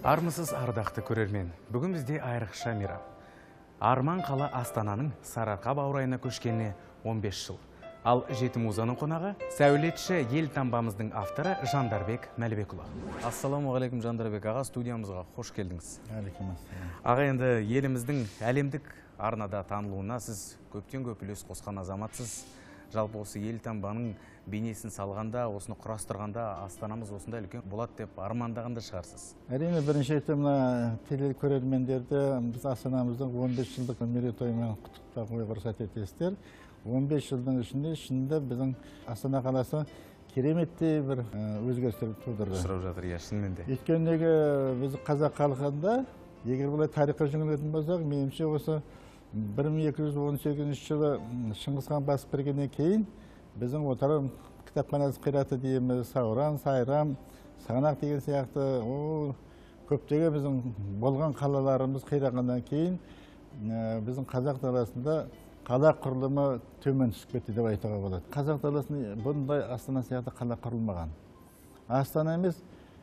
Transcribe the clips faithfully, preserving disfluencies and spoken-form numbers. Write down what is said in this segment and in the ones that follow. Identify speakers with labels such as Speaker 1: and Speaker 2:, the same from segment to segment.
Speaker 1: Армысыз ардақты көрермен. Бүгін бізде айрықша мейрам. Арман қала Астананың Сарыарқа баурайына көшкеніне он бес жыл. Ал жеті музаның қонағы сәулетші ел таңбамыздың авторы Жандарбек Мәлібекұлы. Ассаламуалейкум Жандарбек аға, студиямызға қош келдіңіз. Аға, енді еліміздің әлемдік арнада танылуына сіз көптен көп үлес қосқан азаматсыз. Жалпы осы ел таңбаның бейнесін салғанда, осыны құрастырғанда Астанамыз осында үлкен болады деп армандағанда шығарсыз.
Speaker 2: Әрине, бірінші рет мына телекөрермендерді біз Астанамыздың он бес жылдық мерейтойымен құттықтауға рұқсат етесіздер. он бес жылдың ішінде шынында біздің Астана қаласы кереметтей бір өзгерістер тудырды.
Speaker 1: Сұрап жатыр, иә, шынымен де.
Speaker 2: Өйткені біз қазақ халқында, егер бұлай тарихқа жүгінетін болсақ, меніңше осы бір мың екі жүз он сегізінші жылы Шыңғыс хан басып кіргеннен кейін біздің отар кітапханасы қираты дейміз, Сауран, Сайрам, Сығанақ деген сияқты көптеген біздің болған қалаларымыз қирағаннан кейін біздің қазақ даласында қала құрылымы төмен түсіп кетті деп айтуға болады. Қазақ даласында бұндай Астана сияқты қала құрылмаған. Астана емес,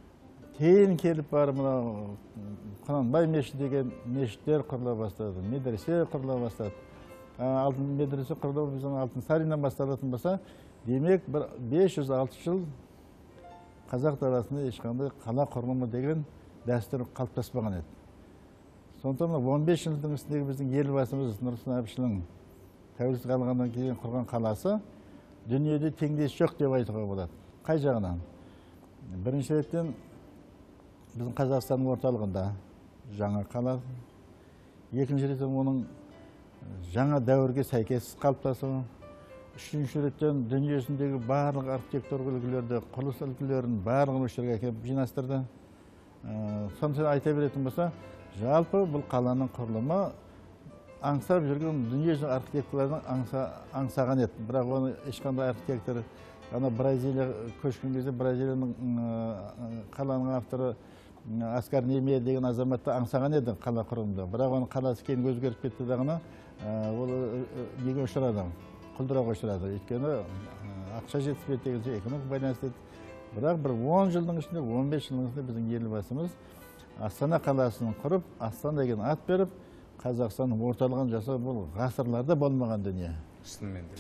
Speaker 2: кейін келіп бар мына Құнанбай мешіті деген мешіттер құрыла бастады, медресе құрыла бастады. Алтын медресе құрылу біздің Алтынсариннан басталатын болса, демек бес жүз алты жыл қазақ даласында ешқандай қала құрылымы деген дәстүр қалыптаспаған еді. Сондықтан он бес жылдың үстіндегі біздің елбасымыз Нұрсұлтан Әбішұлының тәуелсіздік алғаннан кейін құрған қаласы дүниеде теңдесі жоқ деп айтуға болады. Қай жағынан? Бірінші реттен біздің Қазақстанның орталығында жаңа қала, екінші реттен оның жаңа дәуірге сәйкес қалыптасуы, үшінші реттен дүниесіндегі барлық архитектура үлгілерді, құрылыс үлгілерін барлығын осы жерге әкеліп жинастырды. Сондықтан айта беретін болса, жалпы бұл қаланың құрылымы аңсап жүрген дүниежүзілік архитекторлардың аңсаған еді. Бірақ оны ешқандай архитектор, ана Бразилия көшкен кезде Бразилияның қаланың авторы Оскар Немель деген азаматты аңсаған еді қала құрылымында. Бірақ оның қаласы кейін өзгеріп кетті дағына, ол неге ұшырады? Құлдырауға ұшырады. Өйткені ақша жетіспейді деген экономика байланысты еді. Бірақ бір он жылдың ішінде, он бес жылдың ішінде біздің елбасымыз Астана қаласын құрып, Астана деген ат беріп, Қазақстанның орталығын жасау бұл ғасырларда болмаған дүние.
Speaker 1: Шынымен де.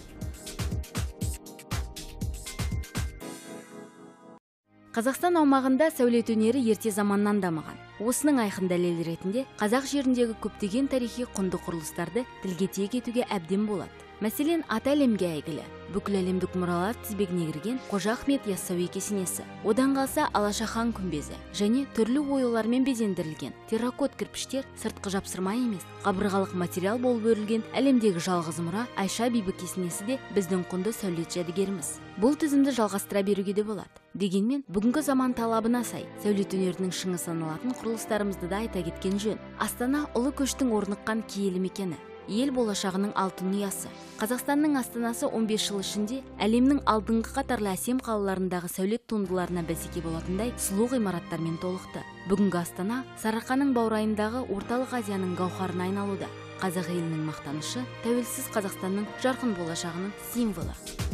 Speaker 3: Қазақстан аумағында сәулет өнері ерте заманнан дамыған. Осының айқын дәлелі ретінде қазақ жеріндегі көптеген тарихи құнды құрылыстарды тілге тиек етуге әбден болады. Мәселен, аты әлемге әйгілі, бүкіл әлемдік мұралар тізбегіне кірген Қожа Ахмет Яссауи кесенесі, одан қалса Алаша хан күмбезі және түрлі оюлармен безендірілген терракот кірпіштер сыртқы жапсырма емес, қабырғалық материал болып өрілген әлемдегі жалғыз мұра Айша бибі кесенесі де біздің құнды сәулет жәдігеріміз. Бұл тізімді жалғастыра беруге де болады. Дегенмен, бүгінгі заман талабына сай, сәулет өнерінің шыңы саналатын құрылыстарымызды да айта кеткен жөн. Астана ұлы көштің орныққан киелі мекені, ел болашағының алтын ұясы. Қазақстанның Астанасы он бес жыл ішінде әлемнің алдыңғы қатарлы әсем қалаларындағы сәулет туындыларына бәсеке болатындай сұлу ғимараттармен толықты. Бүгінгі Астана Сарыарқаның баурайындағы орталық Азияның гауһарына айналуда. Қазақ елінің мақтанышы, тәуелсіз Қазақстанның жарқын болашағының символы.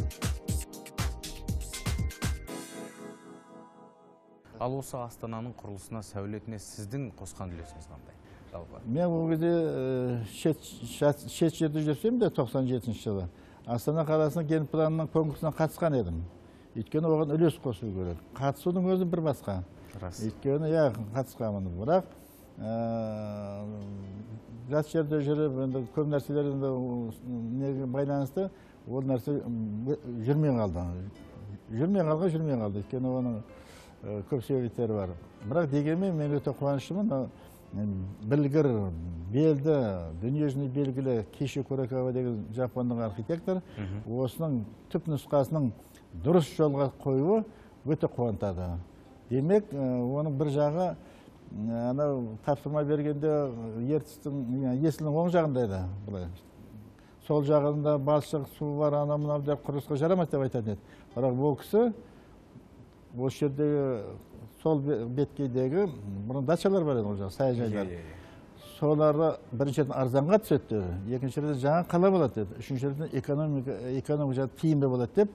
Speaker 1: Ал осы Астананың құрылысына, сәулетіне сіздің қосқан үлесіңіз қандай?
Speaker 2: Мен ол кезде шет жерде жүрсем де тоқсан жетінші жылы Астана қаласының ген планының конкурсына қатысқан едім. Өйткені оған үлес қосу керек. Қатысудың өзі бір басқа. Өйткені я қатысқанмын. Бірақ жат жерде жүріп, көп нәрселерді байланысты ол нәрсе жүрмей қалды. Жүрмей қалға жүрмей қалды. Өйткені оның көп себептері бар. Бірақ дегенмен мен өте қуаныштымын. Білгір, белді, дүниежүзіне белгілі Киши Курокава деген жапондық архитектор осының түп нұсқасының дұрыс жолға қойуы өте қуантады. Демек, оның бір жағы тапсырма бергенде ертістің есілінің оң жағында еді. Сол жағында балшық, су бар, ана мынау деп құрылысқа жарамайды деп айтатын еді. Бірақ бұл кісі осы жердегі сол беткейдегі бұрын дачалар бар еді ол жағы, саяжайлар. Солары біріншіден арзанға түседі, екіншіден жаңа қала болады деді, үшіншіден экономика тиімді болады деп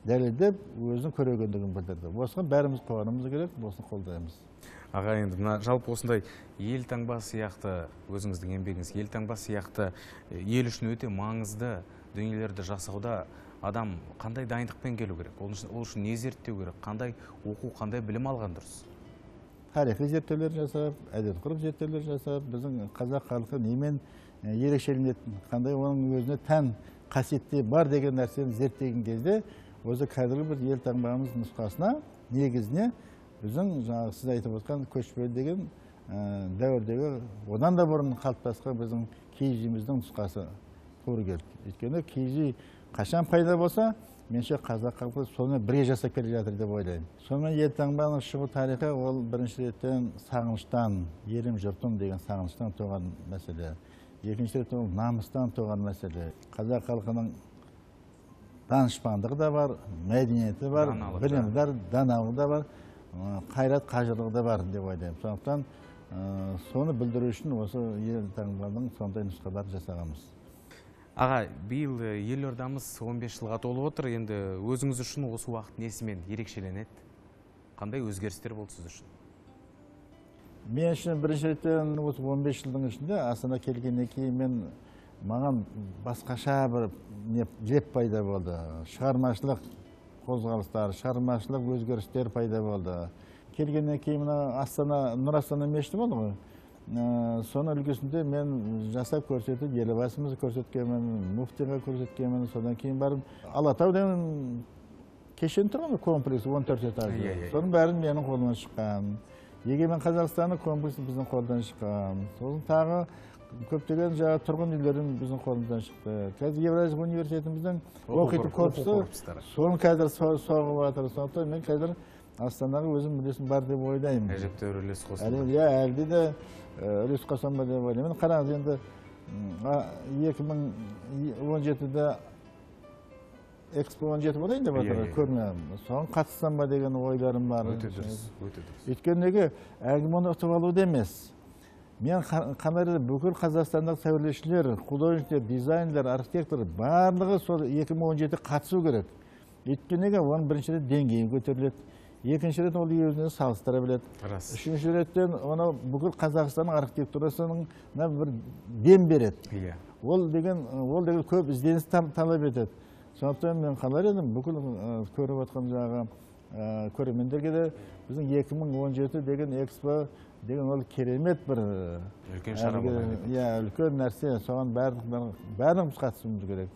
Speaker 2: дәлелдеп өзінің көрегендігін білдірді. Осыған бәріміз қуануымыз керек, осыны қолдаймыз.
Speaker 1: Аға, енді мына жалпы осындай елтаңба сияқты, өзіңіздің еңбегіңіз елтаңба сияқты ел үшін өте маңызды дүниелерді жасауда адам қандай дайындықпен келу керек? Ол үшін не зерттеу керек? Қандай оқу, қандай білім алған дұрыс?
Speaker 2: Тарихи зерттеулер жасап, әдет ғұрып зерттеулер жасап, біздің қазақ халқы немен ерекшеленетін, қандай оның өзіне тән қасиеті бар деген нәрсені зерттеген кезде, осы қазіргі бір елтаңбамыз нұсқасына негізіне біздің жаңағы сіз айтып отқан көшпелі деген дәуірдегі одан да бұрын қалыптасқан біздің киіз-үйіміздің нұсқасы тура келді. Өйткені киіз үй қашан пайда болса, менше қазақ халқы соны бірге жасап келе жатыр деп ойлаймын. Сонымен елтаңбаның шығу тарихы ол бірінші реттен сағыныштан, елім жұртым деген сағыныштан туған мәселе. Екінші рет ол намыстан туған мәселе. Қазақ халқының данышпандығы да бар, мәдениеті бар, білімдар, даналығы да бар, қайрат қажырлығы да бар деп ойлаймын. Сондықтан соны білдіру үшін осы елтаңбаның сондай нұсқалар жасағанбыз.
Speaker 1: Аға, биыл елордамыз он бес жылға толып отыр. Енді өзіңіз үшін осы уақыт несімен ерекшеленеді? Қандай өзгерістер болды сіз үшін?
Speaker 2: Мен үшін бірінші реттен осы он бес жылдың ішінде Астана келгеннен кейін мен маған басқаша бір леп пайда болды. Шығармашылық қозғалыстар, шығармашылық өзгерістер пайда болды. Келгеннен кейін Астана, Нұр Астана мешіті болды ғой. Соның үлгісінде мен жасап көрсетіп, елбасымызды көрсеткенмін, муфтиға көрсеткенмін, содан кейін барып Алатау деген кешен тұрған комплекс он төрт этажды. Соның бәрін менің қолымнан шыққан. Егемен Қазақстанның комплексі біздің қолдан шыққан. Сосын тағы көптеген жаңа тұрғын үйлерін біздің қолымыздан шықты. Қазір Евразия университетіміздің оқитын корпусы соның қазір соғып жатыр. Сондықтан мен қазір Астанаға өзім үлесім бар деп ойлаймын.
Speaker 1: Әжептәуір үлес қосылды.
Speaker 2: Иә, әлде де үлес қосам ба деп ойлаймын. Қараңыз, енді екі мың он жетіде экспо он жеті болайын деп отыр, көрме. Соған қатыссам ба деген ойларым бар.
Speaker 1: Өте дұрыс, өте дұрыс.
Speaker 2: Өйткені неге әңгімені ұтып алуды емес. Мен қанары бүкіл Қазақстандық сәулетшілер, художниктер, дизайнерлер, архитектор барлығы сол екі мың он жетіде қатысу керек. Өйткені неге оның бірінші рет деңгейін көтеріледі. Екінші рет ол өзіне салыстыра біледі. Үшінші реттен оны бүкіл Қазақстанның архитектурасының бір дем береді. Ол деген ол деген көп ізденіс талап етеді. Сондықтан мен қалар едім бүкіл көріп отқан жағы көрермендерге де біздің екі мың он жеті деген экспо деген ол керемет бір
Speaker 1: үлкен шара болады.
Speaker 2: Иә, үлкен нәрсе. Соған бәріміз қатысуымыз керек.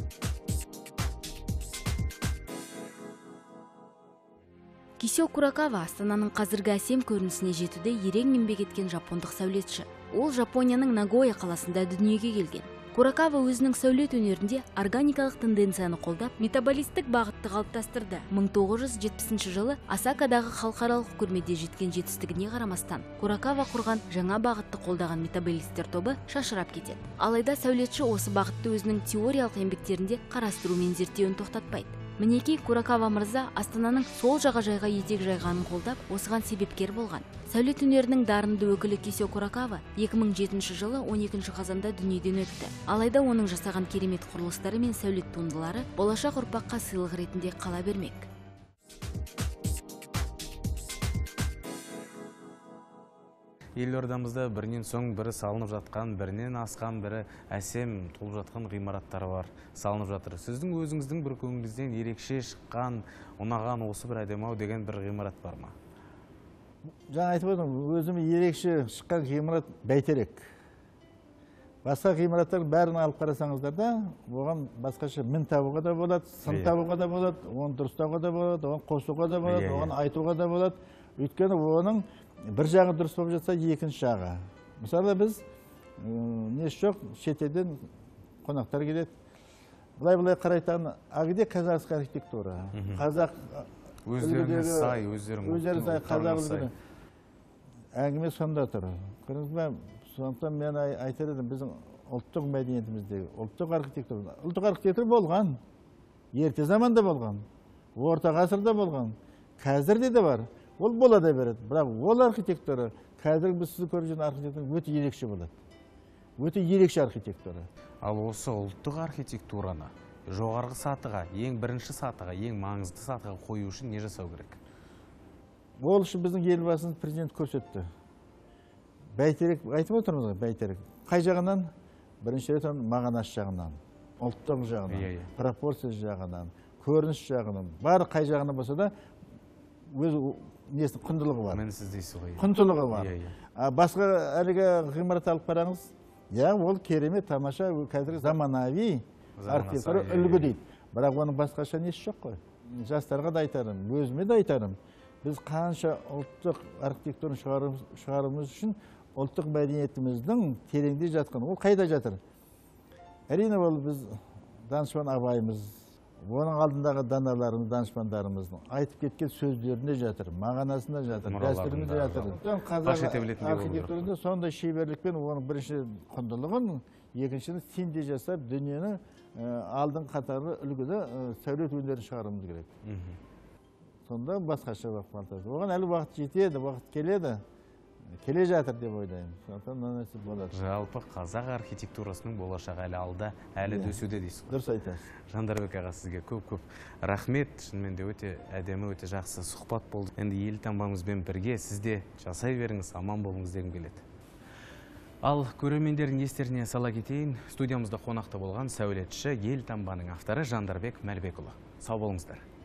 Speaker 3: Кисё Куракава Астананың қазіргі әсем көрінісіне жетуде ерең еңбек еткен жапондық сәулетші. Ол Жапонияның Нагоя қаласында дүниеге келген. Куракава өзінің сәулет өнерінде органикалық тенденцияны қолдап, метаболистік бағытты қалыптастырды. мың тоғыз жүз жетпісінші жылы Осакадағы халықаралық көрмеде жеткен жетістігіне қарамастан, Куракава құрған жаңа бағытты қолдаған метаболисттер тобы шашырап кетеді. Алайда сәулетші осы бағытты өзінің теориялық еңбектерінде қарастырумен зерттеуін тоқтатпайды. Мінекей Куракава мырза Астананың сол жағажайға етек жайғанын қолдап, осыған себепкер болған. Сәулет өнерінің дарынды өкілі Кисё Куракава екі мың жетінші жылы он екінші қазанда дүниеден өтті. Алайда оның жасаған керемет құрылыстары мен сәулет туындылары болашақ ұрпаққа сыйлық ретінде қала бермек.
Speaker 1: Елордамызда бірінен соң бірі салынып жатқан, бірінен асқан, бірі әсем толып жатқан ғимараттары бар, салынып жатыр. Сіздің өзіңіздің бір көңіліңізден ерекше шыққан, ұнаған осы бір әдемі деген бір ғимарат бар ма?
Speaker 2: Жаңа айтып отырмын, өзім ерекше шыққан ғимарат Бәйтерек. Басқа ғимараттар бәрін алып қарасаңыздар да, оған басқаша мін табуға да болады, сын табуға да болады, оны дұрыстауға да болады, оны қосуға да болады, оны айтуға да болады. Өйткені оның бір жағы дұрыс болып жатса, екінші жағы. Мысалы біз несі жоқ, шетелден қонақтар келеді. Бұлай-бұлай қарайтын, ағыде қазақстық архитектура. Қазақ
Speaker 1: өздеріне сай,
Speaker 2: өздеріне сай, қазақ үлгілі. Әңгіме сонда тұр. Көріңіз, сондықтан мен айтар едім, біздің ұлттық мәдениетіміздегі ұлттық архитектура. Ұлттық архитектура болған, ерте заманда болған, орта ғасырда болған, қазірде де бар. Ол бола да береді, бірақ ол архитектура, қазір біз сізді көріп жүрген архитектура өте ерекше болады. Өте ерекше архитектура.
Speaker 1: Ал осы ұлттық архитектураны жоғарғы сатыға, ең бірінші сатыға, ең маңызды сатыға қою үшін не жасау керек?
Speaker 2: Ол үшін біздің елбасымыз президент көрсетті. Бәйтерек, айтып отырмыз ғой, бәйтерек. Қай жағынан? Бірінші рет мағынасы жағынан, ұлттық жағынан, пропорция жағынан, көрініс жағынан, бар қай жағынан болса да өз несінің құндылығы бар.
Speaker 1: Мәнсіз дейсіз ғой.
Speaker 2: Құндылығы бар. Басқа әлгі ғимарат алып қараңыз, я ол керемет, тамаша, қазіргі заманауи архитектура үлгі дейді. Бірақ оның басқаша несі жоқ қой. Жастарға да айтарым, өзіме де айтарым. Біз қанша ұлттық архитектураны шығаруымыз үшін ұлттық мәдениетіміздің тереңде жатқан, ол қайда жатыр? Әрине ол біз данышпан абайымыз, оның алдындағы даналарымыз, данышпандарымыздың айтып кеткен сөздерінде жатыр, мағанасында жатыр, дәстүрінде жатыр. Қазақ архитектурында сондай шеберлікпен оның бірінші құндылығын, екіншісін сенде жасап, дүниені алдың қатарлы үлгіде сәулет өнерін шығаруымыз керек. Сонда басқаша уақыт артады. Оған әлі уақыт жетеді, уақыт келеді. Келе жатыр деп ойлаймын. Сондықтан нәрсе болады.
Speaker 1: Жалпы қазақ архитектурасының болашағы әлі алда, әлі өсуде дейсіз ғой.
Speaker 2: Дұрыс айтасыз.
Speaker 1: Жандарбек аға, сізге көп-көп рахмет. Шынымен де өте әдемі, өте жақсы сұхбат болды. Енді елтаңбамызбен бірге сіз де жасай беріңіз, аман болыңыз дегім келеді. Ал көрермендердің естеріне сала кетейін, студиямызда қонақта болған сәулетші елтаңбаның авторы Жандарбек Мәлібекұлы. Сау болыңыздар.